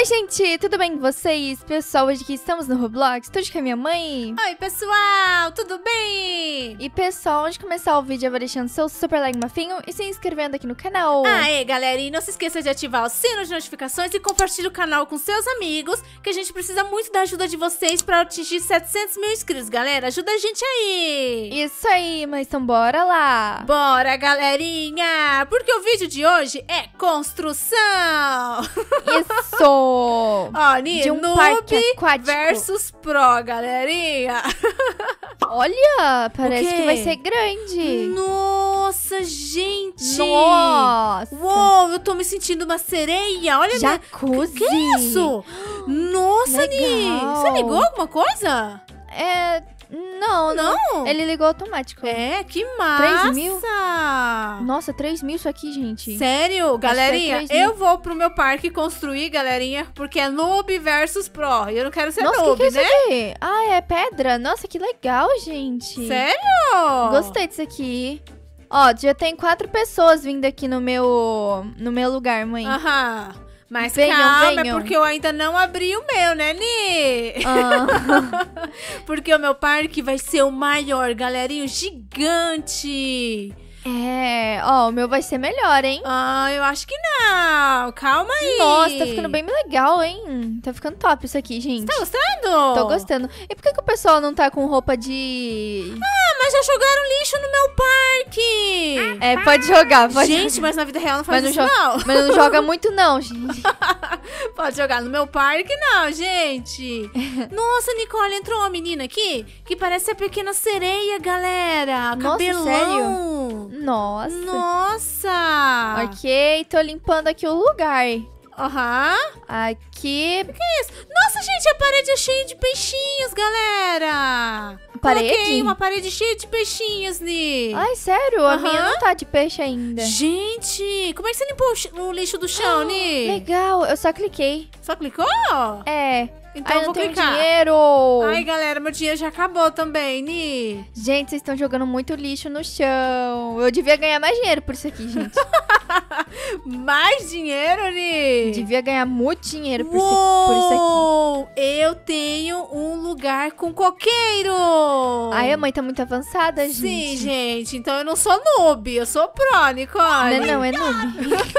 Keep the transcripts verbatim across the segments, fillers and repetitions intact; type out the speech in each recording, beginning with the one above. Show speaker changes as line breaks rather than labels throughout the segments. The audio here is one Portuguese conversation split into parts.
Oi, gente, tudo bem com vocês? Pessoal, hoje aqui estamos no Roblox, tô com a minha mãe.
Oi, pessoal, tudo bem?
E pessoal, antes de começar o vídeo, eu vou deixando seu super like mafinho e se inscrevendo aqui no canal.
Aê, galera, e não se esqueça de ativar o sino de notificações e compartilhe o canal com seus amigos, que a gente precisa muito da ajuda de vocês pra atingir setecentos mil inscritos, galera. Ajuda a gente aí!
Isso aí, mas então bora lá!
Bora, galerinha! Porque o vídeo de hoje é construção!
Isso!
Ó,
de um
noob
parque aquático
versus pro, galerinha!
Olha, parece que vai ser grande.
Nossa, gente!
Nossa!
Uou, eu tô me sentindo uma sereia! Olha,
jacuzzi!
Que, que é isso? Nossa, Ni! Você ligou alguma coisa?
É... Não, não,
não.
Ele ligou automático.
É, que massa!
três mil? Nossa, três mil isso aqui, gente.
Sério? Galerinha,
é
eu vou pro meu parque construir, galerinha, porque é noob versus pro. E eu não quero ser
Nossa,
noob,
que que é
né?
isso aqui? Ah, é pedra? Nossa, que legal, gente.
Sério?
Gostei disso aqui. Ó, já tem quatro pessoas vindo aqui no meu, no meu lugar, mãe.
Aham. Mas
venham,
calma,
venham.
é porque eu ainda não abri o meu, né, Ni?
Ah.
Porque o meu parque vai ser o maior, galerinho, gigante.
É, ó, o meu vai ser melhor, hein?
Ah, eu acho que não. Calma aí.
Nossa, tá ficando bem legal, hein? Tá ficando top isso aqui, gente.
Tá gostando?
Tô gostando. E por que, que o pessoal não tá com roupa de...
Ah, mas já jogaram lixo no meu parque.
É, pode jogar, pode
Gente, mas na vida real não faz
mas
isso,
não.
não.
Mas não joga muito não, gente.
Pode jogar no meu parque, não, gente. Nossa, Nicole, entrou uma menina aqui que parece a pequena sereia, galera.
Nossa,
Cabelão.
sério? Nossa.
Nossa.
Ok, tô limpando aqui o lugar.
Aham.
Aqui.
O que é isso? Nossa, gente, a parede é cheia de peixinhos, galera.
Parede?
Coloquei uma parede cheia de peixinhos, Ni.
Ai, sério? A
Aham.
minha não tá de peixe ainda.
Gente, como é que você limpou o ch- o lixo do chão, Ni?
Legal, eu só cliquei.
Só clicou?
É.
Então
Ai,
eu
não
vou
tenho
clicar.
dinheiro.
Ai, galera, meu dinheiro já acabou também, Ni.
Gente, vocês estão jogando muito lixo no chão. Eu devia ganhar mais dinheiro por isso aqui, gente.
Mais dinheiro, Ni?
Devia ganhar muito dinheiro por, isso, por isso
Uou, eu tenho um lugar com coqueiro.
aqui. Ai, a mãe tá muito avançada, gente.
Sim, gente. Então eu não sou noob, eu sou pro, Nicole.
Não, não, é noob.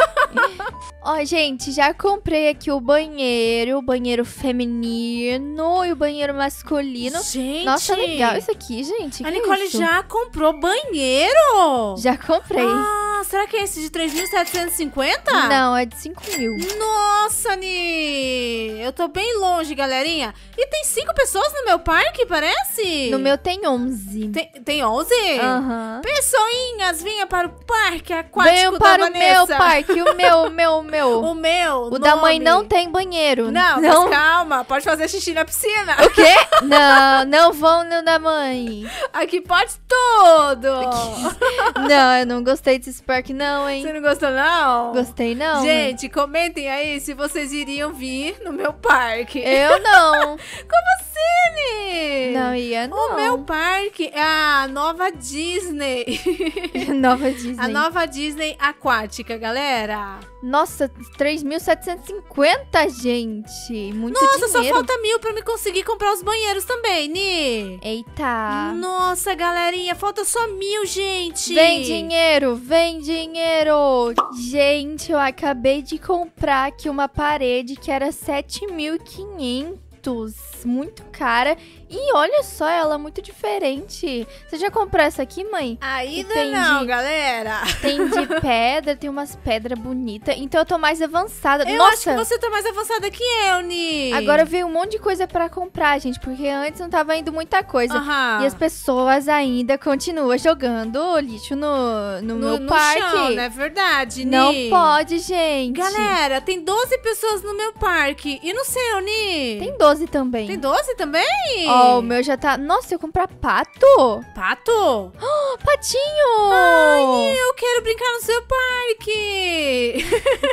Ó, gente, já comprei aqui o banheiro, o banheiro feminino e o banheiro masculino.
Gente.
Nossa, legal isso aqui, gente.
A
que
Nicole
isso?
já comprou banheiro?
Já comprei.
Ah, será que é esse de três mil setecentos e cinquenta?
Não, é de cinco mil.
Nossa, Ni! Eu tô bem longe, galerinha. E tem cinco pessoas no meu parque, parece?
No meu tem onze.
Tem, tem onze?
Aham.
Pessoinhas, venha para o parque aquático
Venham
da
para o
Vanessa.
meu parque, o meu, o meu, o meu.
O meu,
O da mãe
nome.
não tem banheiro.
Não,
não.
mas calma, pode fazer xixi na piscina.
O quê? Não, não vão no da mãe.
Aqui pode tudo.
Não, eu não gostei desse parque não, hein?
Você não gostou, não?
Gostei não.
Gente, comentem aí se vocês iriam vir no meu parque.
Eu não.
Como assim, Ni?
Não ia, não.
O meu parque é a nova Disney.
Nova Disney.
A nova Disney aquática, galera.
Nossa, três mil setecentos e cinquenta, gente. Muito
Nossa, só
dinheiro.
falta mil pra me conseguir comprar os banheiros também, Ni.
Eita.
Nossa, galerinha, falta só mil, gente.
Vem dinheiro, vem dinheiro. Gente, eu acabei de comprar aqui uma parede que era sete mil e quinhentos. Muito cara. E olha só, ela é muito diferente. Você já comprou essa aqui, mãe?
Ainda
Tem
não,
de-
galera.
Tem de pedra, tem umas pedras bonitas. Então eu tô mais avançada.
Eu
Nossa,
acho que você tá mais avançada que eu, Ni.
agora veio um monte de coisa pra comprar, gente. Porque antes não tava indo muita coisa.
Aham.
E as pessoas ainda continuam jogando lixo no, no,
no,
meu
no
parque.
chão, não é verdade, Ni?
Não pode, gente.
Galera, tem doze pessoas no meu parque. E no seu, Ni?
Tem doze também.
Tem doze também?
Ó, o meu já tá... Nossa, eu comprar pato?
Pato?
Oh, patinho!
Ai, eu quero brincar no seu parque.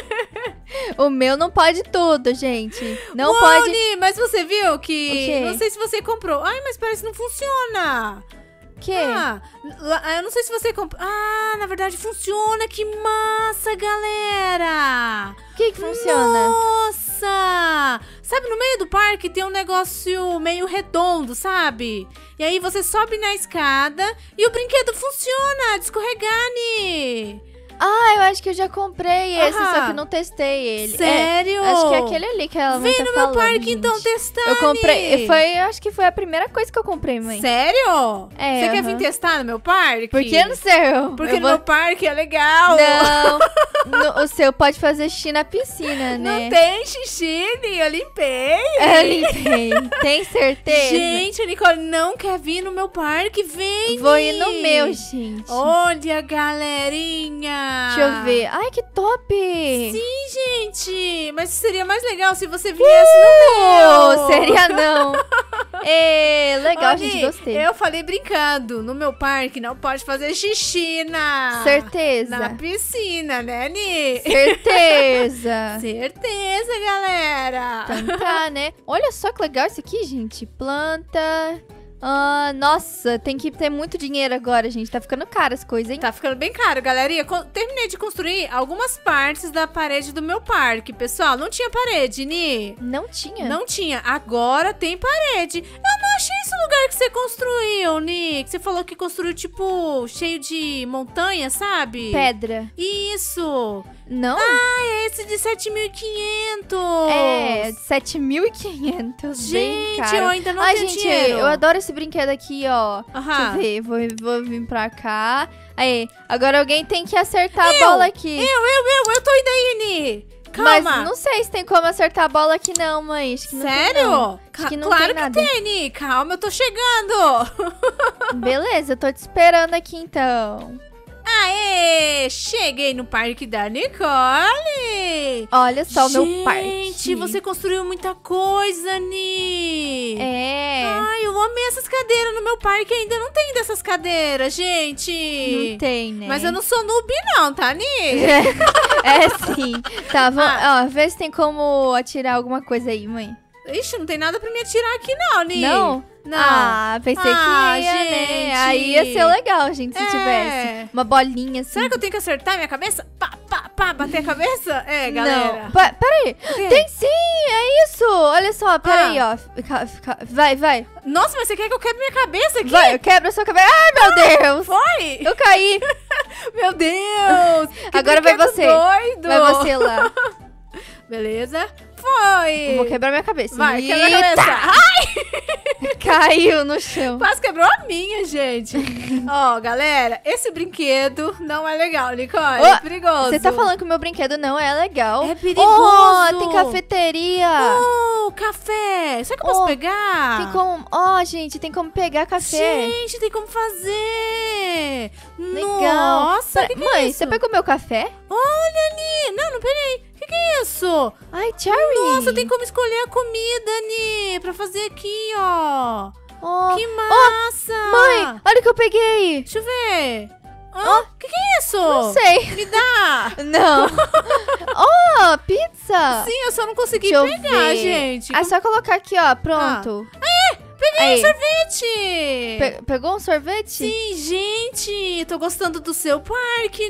O meu não pode tudo, gente. Não
Uou,
pode...
Ni, mas você viu
O
que...
quê?
Não sei se você comprou. Ai, mas parece que não funciona.
Que?
Ah, lá- eu não sei se você comprou. Ah, na verdade funciona. Que massa, galera.
O que que funciona?
Nossa! Sabe, no meio do parque tem um negócio meio redondo, sabe? E aí você sobe na escada e o brinquedo funciona de escorregar, Ni.
Ah, eu acho que eu já comprei esse,
Aham.
só que não testei ele.
Sério?
É, acho que é aquele ali que ela vai
Vem
tá
no
falando,
meu parque
gente.
então testar,
Eu comprei,
Ni.
foi, eu acho que foi a primeira coisa que eu comprei, mãe.
Sério?
É,
Você quer
aham.
vir testar no meu parque?
Por que no seu?
Porque
Eu
no
vou-
meu parque é legal.
Não, no- o seu pode fazer xixi na piscina, né?
Não tem xixi, Ni, eu limpei.
Eu limpei. Tem certeza?
Gente, a Nicole não quer vir no meu parque. Vem,
Vou
Ni.
ir no meu, gente.
Olha, galerinha.
Deixa eu ver. Ai, que top!
Sim, gente. Mas seria mais legal se você viesse no meu.
Uh, seria não. Ê, legal,
Ô,
gente,
Ni,
gostei.
Eu falei brincando. No meu parque não pode fazer xixi na...
Certeza.
Na piscina, né, Ni?
Certeza.
Certeza, galera.
Então tá, né? Olha só que legal isso aqui, gente. Planta. Ah, nossa, tem que ter muito dinheiro agora, gente. Tá ficando caro as coisas, hein?
Tá ficando bem caro, galerinha. Co- Terminei de construir algumas partes da parede do meu parque, pessoal. Não tinha parede, Ni.
Não tinha?
Não tinha. Agora tem parede. Eu não achei esse lugar que você construiu, Ni. Que você falou que construiu, tipo, cheio de montanha, sabe?
Pedra.
Isso.
Não?
Ah, é esse de sete mil e quinhentos.
É, sete mil e quinhentos. Bem
Gente,
caro.
eu ainda não
Ai,
tenho
gente,
dinheiro.
eu adoro esse brinquedo aqui, ó.
Aham.
Deixa eu ver, vou, vou vir pra cá. Aí, agora alguém tem que acertar
Eu,
a bola aqui.
Eu, eu, eu, eu tô indo aí, Ni. Calma.
Mas não sei se tem como acertar a bola aqui não, mãe. Acho que não tem,
Sério?
não.
Ca-
Acho que não
claro
tem
que
nada.
tem, Ni. Calma, eu tô chegando.
Beleza, eu tô te esperando aqui então.
Aê! Cheguei no parque da Nicole.
Olha só o meu parque.
Gente, você construiu muita coisa, Ni.
É,
Ai, eu amei essas cadeiras no meu parque. Ainda não tem dessas cadeiras, gente.
não tem, né?
Mas eu não sou noob não, tá, Ni?
É sim. Tá, vamos,
Ah.
ó, vê se tem como atirar alguma coisa aí, mãe.
Ixi, não tem nada pra me atirar aqui não, Ni.
Não?
Não.
Ah, pensei
Ah,
que ia,
gente.
né? Aí ia ser legal, gente, se
É.
tivesse uma bolinha assim.
Será que eu tenho que acertar minha cabeça? Pá, pá, pá, bater a cabeça? É, galera.
Não. Pa- peraí.
quê?
Tem sim, é isso. Olha só, peraí,
Ah.
ó. Fica- fica- Vai, vai.
Nossa, mas você quer que eu quebre minha cabeça aqui?
Vai, eu quebro a sua cabeça. Ai, meu Deus.
Foi?
Eu caí.
Meu Deus! que
Agora vai
brinquedo
você.
Doido.
Vai você lá.
Beleza? Foi!
Eu vou quebrar minha cabeça.
Vai, quebra a
Eita!
cabeça.
Caiu no chão.
Quase quebrou a minha, gente. Ó, galera, esse brinquedo não é legal, Nicole.
Ô,
é perigoso.
Você tá falando que o meu brinquedo não é legal?
É perigoso.
Oh, tem cafeteria.
Oh, café! Será que eu posso
Oh,
pegar?
Tem como... Ó, gente, tem como pegar café.
Gente, tem como fazer!
Legal.
Nossa,
Pera-
que que
Mãe,
é isso?
você pegou meu café?
Olha, Ni! Não, não, peraí. O que, que é isso?
Ai, Cherry.
Nossa, tem como escolher a comida, Ni, pra fazer aqui, ó.
Oh,
Que massa!
mãe, olha o que eu peguei.
Deixa eu ver. O que, que é isso?
Não sei.
Me dá!
Não. Oh, pizza.
Sim, eu só não consegui
Deixa eu
pegar,
ver.
gente.
É só colocar aqui, ó. Pronto.
Peguei
Aí.
um sorvete!
Pe- pegou um sorvete?
Sim, gente, tô gostando do seu parque,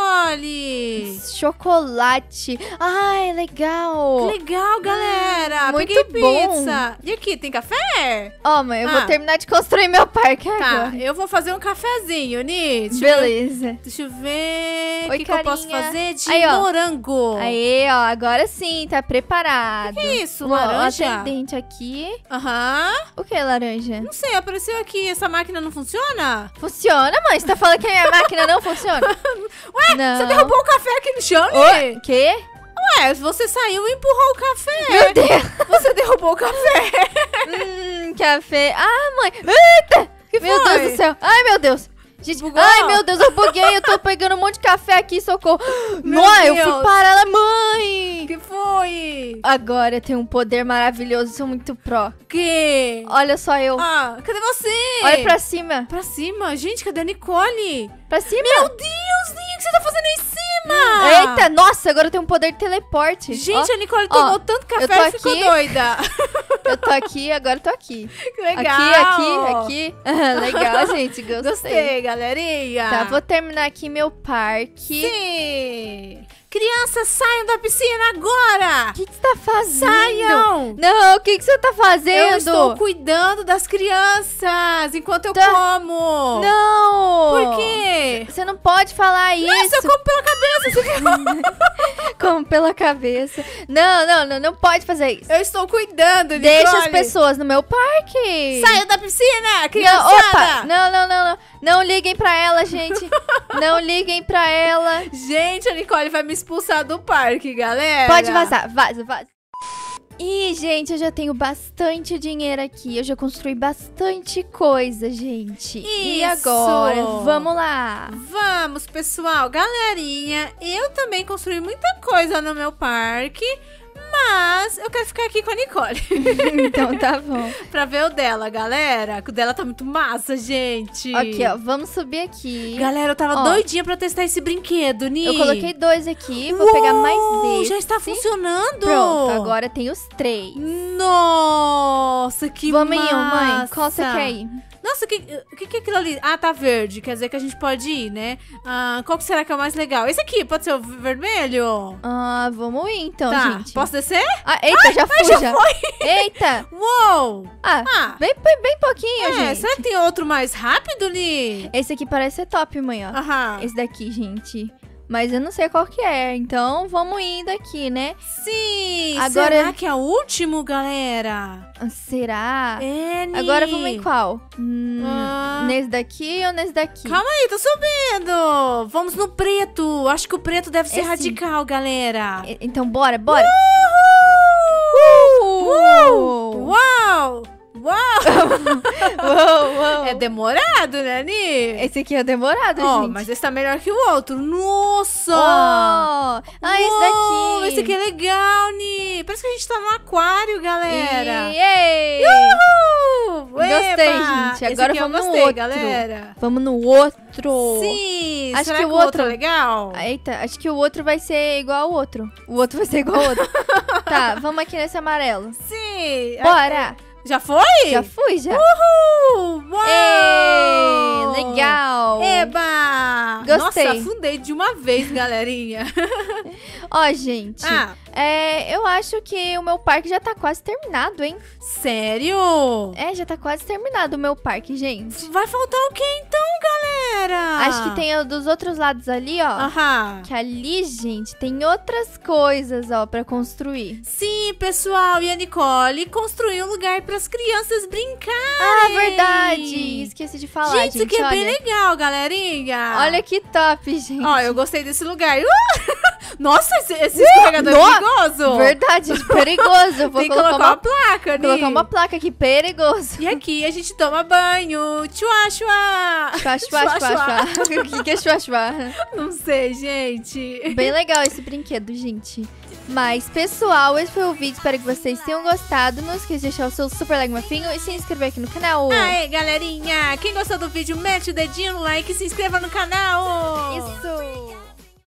Nicole.
Chocolate. Ai, legal.
Que legal, galera.
Muito
Peguei
bom.
pizza. E aqui, tem café?
Ó, mãe, eu
Ah.
vou terminar de construir meu parque
Tá,
agora.
eu vou fazer um cafezinho, Ni. Deixa eu-
Beleza.
Deixa eu ver. O
Oi,
que, que eu posso
carinha.
fazer de
Aí, ó.
morango?
Aí, ó, agora sim, tá preparado.
Que isso,
Uma-
laranja?
Um atendente aqui.
Aham.
O que, laranja?
Não sei, apareceu aqui. Essa máquina não funciona?
Funciona, mãe? Você tá falando que a minha máquina não funciona?
Ué,
Não.
você derrubou o café aqui no chão,
Oi,
Ni?
quê?
Ué, você saiu e empurrou o café.
Meu Deus.
Você derrubou o café.
Hum, café. Ah, mãe. Eita!
Que
Meu
foi?
Deus do céu. Ai, meu Deus. Gente,
Bugou?
ai, meu Deus, eu buguei. Eu tô pegando um monte de café aqui, socorro.
Meu
Mãe, eu
Deus.
fui parar lá, mãe.
que foi?
Agora eu tenho um poder maravilhoso, sou muito pró.
Que?
Olha só eu.
Ah, cadê você?
Olha pra cima.
Pra cima. Gente, cadê a Nicole?
Pra cima.
Meu Deus, Ninho, o que você tá fazendo aí em cima?
Eita, nossa, agora eu tenho um poder de teleporte.
Gente,
Ó,
a Nicole tomou
ó,
tanto
eu
café
tô
e ficou
aqui.
doida.
eu tô aqui, agora eu tô aqui.
Que legal.
Aqui, aqui, aqui. Legal, gente, gostei.
Gostei, galerinha.
Tá, vou terminar aqui meu parque.
Sim. Crianças, saiam da piscina agora!
O que, que você tá fazendo?
Saiam!
Não, o que, que você tá fazendo?
Eu estou cuidando das crianças enquanto eu
Tá.
como!
Não!
Por quê?
Você não pode falar isso.
Nossa, eu como pela cabeça! Você viu?
Como pela cabeça. Não, não, não, não pode fazer isso.
Eu estou cuidando, Nicole!
Deixa as pessoas no meu parque.
Saiam da piscina,
Não,
criançada!
opa! Não, não, não, não. Não liguem pra ela, gente. Não liguem pra ela.
Gente, a Nicole vai me expulsar do parque, galera!
Pode vazar, vaza, vaza. Ih, gente, eu já tenho bastante dinheiro aqui. Eu já construí bastante coisa, gente. E
Isso.
agora? Vamos lá.
Vamos, pessoal. Galerinha, eu também construí muita coisa no meu parque, mas eu quero ficar aqui com a Nicole
Então tá bom.
pra ver o dela, galera. Que o dela tá muito massa, gente.
Aqui, ó. Vamos subir aqui.
Galera, eu tava
Ó.
doidinha pra testar esse brinquedo, Ni.
Eu coloquei dois aqui. Vou pegar mais
Uou,
esse.
já está funcionando.
Pronto, agora tem os três.
Nossa, que
Vamos
massa.
em um, mãe. Qual você quer ir?
Nossa, o que, que, que é aquilo ali? Ah, tá verde. Quer dizer que a gente pode ir, né? Ah, qual que será que é o mais legal? Esse aqui, pode ser o vermelho?
Ah, vamos ir então,
tá,
gente.
posso descer?
Ah, eita, já fui,
já
já.
foi.
Eita.
Uou!
Ah,
Ah,
bem, bem, bem pouquinho,
é,
gente.
será que tem outro mais rápido, Ni?
Esse aqui parece ser top, mãe, ó.
Aham.
Esse daqui, gente. Mas eu não sei qual que é, então vamos indo aqui, né?
Sim!
Agora-
Será que é o último, galera?
Ah, será?
É, Ni.
Agora vamos em qual? Hum,
Ah.
Nesse daqui ou nesse daqui?
Calma aí, tô subindo! Vamos no preto! Acho que o preto deve ser
Esse.
radical, galera!
E- Então bora, bora!
Uhul!
Uou!
Uau! Uau!
Uou, uou.
É demorado, né, Ni?
Esse aqui é demorado,
Ó,
gente.
mas esse tá melhor que o outro. Nossa!
Oh! Ah, esse
Uou,
daqui!
Esse aqui é legal, Ni! Parece que a gente tá no aquário, galera!
Ei!
Uhul!
Gostei,
Eba!
gente.
Esse
Agora
aqui eu
vamos no
gostei,
outro.
galera!
Vamos no outro!
Sim!
Acho
Será
que
que,
o
o outro é
outro-
legal?
Eita, acho que o outro vai ser igual ao outro. O outro vai ser igual ao outro. Tá, vamos aqui nesse amarelo.
Sim!
Bora!
Já foi?
Já fui, já.
Uhul! Uau!
Ei, legal!
Eba!
Gostei.
Nossa, afundei de uma vez, galerinha.
Ó, gente,
Ah,
é, eu acho que o meu parque já tá quase terminado, hein?
sério?
É, já tá quase terminado o meu parque, gente.
Vai faltar o que então, galera?
Acho que tem o dos outros lados ali, ó.
Aham.
Que ali, gente, tem outras coisas, ó, pra construir.
Sim, pessoal, e a Nicole construiu um lugar para as crianças brincarem.
Ah, verdade! Esqueci de falar,
Gente,
gente.
isso aqui é
olha.
bem legal, galerinha.
Olha que top, gente.
Ó, eu gostei desse lugar. Uh! Nossa, esse, esse escorregador é
no-
perigoso.
Verdade, perigoso. Eu vou
Tem que
colocar,
colocar
uma,
uma placa, Ni.
colocar uma placa aqui, perigoso.
E aqui a gente toma banho. Chua, chua.
Chua, chua, chua, chua. O que que é chua, chua?
Não sei, gente.
Bem legal esse brinquedo, gente. Mas, pessoal, esse foi o vídeo. Espero que vocês tenham gostado. Não esqueça de deixar o seu super like mafinho e se inscrever aqui no canal.
Aê, galerinha. Quem gostou do vídeo, mete o dedinho no like e se inscreva no canal.
Isso!